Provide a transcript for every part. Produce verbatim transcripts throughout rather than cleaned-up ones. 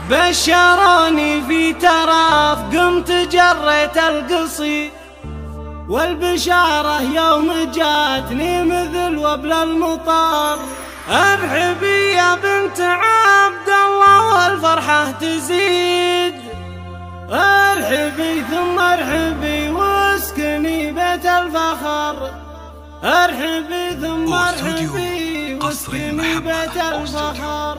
بشروني في تراف قمت جريت القصيد، والبشارة يوم جاتني مثل وبل المطر. ارحبي يا بنت عبد الله والفرحة تزيد، ارحبي ثم ارحبي واسكني بيت الفخر، ارحبي ثم ارحبي واسكني بيت الفخر.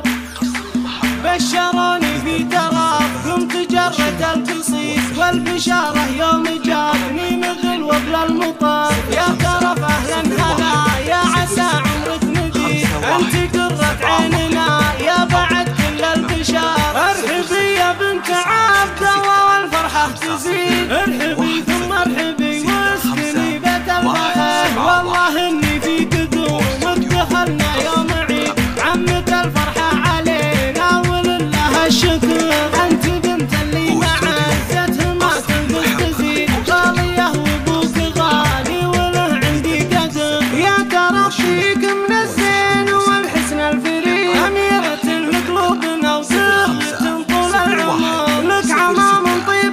بشروني في تراف قمت جريت القصيد، والبشارة يوم جاتني مثل وبل المطر. يا ترف اهلا هلا يا عسى عمرك مديد، انت قرة عيننا يا بعد كل البشار. ارحبي يا بنت عبد الله والفرحة تزيد، ارحبي ثم ارحبي واسكني بيت الفخر. والله اني في قدومك دخلنا يوم عيد، عمت الفرحة علينا ولله الشكر. انت بنت اللي معزتها ما تنقص تزيد، غالية وابوك غالي وله عندي قدر. يا ترى فيك من الزين والحسن الفريد، أميرة لقلوبنا وسرية طول العمر. لك عمام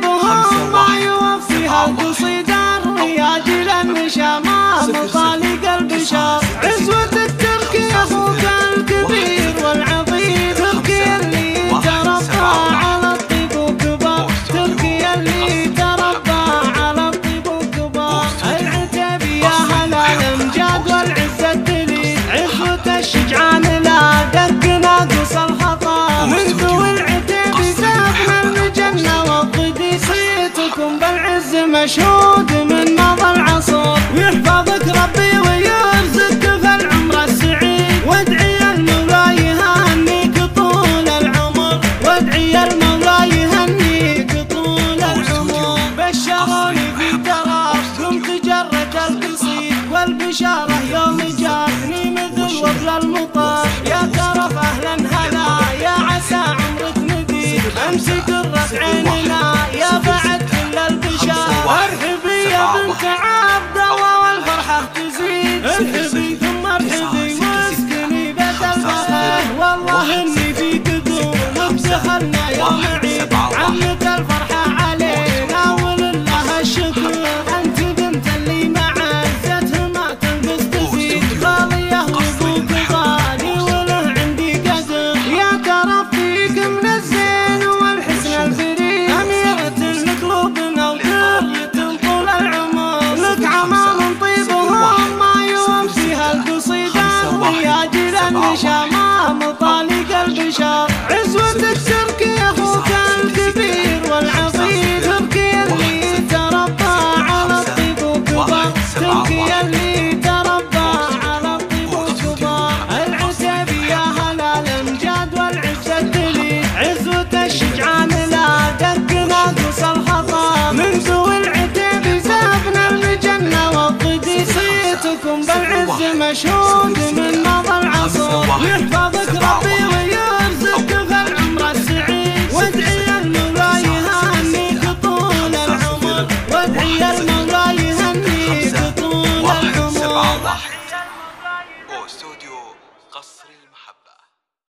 طيبهم ما يوفيها القصيد، الرياج للنشامة مطالق البشر. عزوة التركي أخوك الكبير والعظيم، تركي اللي تربى على الطيب وكبر، تركي اللي تربى على الطيب وكبر. العتاب يا هلا الامجاد والعزة الدليل، عزوة الشجعان لا دق ناقص الخطا. من ذوي العتاب سافنا المجنة والضدي، صيتكم بالعز مشهود من مضى العصر. ويحفظك ربي ويرزقك في العمر السعيد، وادعي المولى يهنيك طول العمر، وادعي المولى يهنيك طول العمر. بشروني في تراف قمت جريت القصيد، والبشارة يوم جاتني مثل وبل المطر. يا ترف اهلا هلا يا عسى عمرك مديد، امسي قرة عيننا يا بعد كل البشار. ارحبي يا بنت عبد الله والفرحة تزيد، ارحبي ثم ارحبي واسكني بيت الفخر. والله اني في قدومك دخلنا يوم عيد، عمت الفرحة علينا ولله الشكر. انت بنت اللي معزتها ما تنقص تزيد، غالية وابوك غالي وله عندي قدر. يا ترى فيك من الزين والحسن الفريد، أميرة لقلوبنا وترية طول العمر. لك عمام طيبهم ما يوفيها القصيد، الرياج للنشامة مطالق البشر. عزوة التركي أخوك الكبير والعظيم، تركي اللي تربى على الطيب وكبر، تركي اللي تربى على الطيب وكبر. العتاب يا هلا الامجاد والعزة الدليل، عزوة الشجعان لا دق ناقص الخطا. من ذوي العتاب سافنا المجنة والضدي، صيتكم بالعز مشهود من مضى العصر. ويحفظك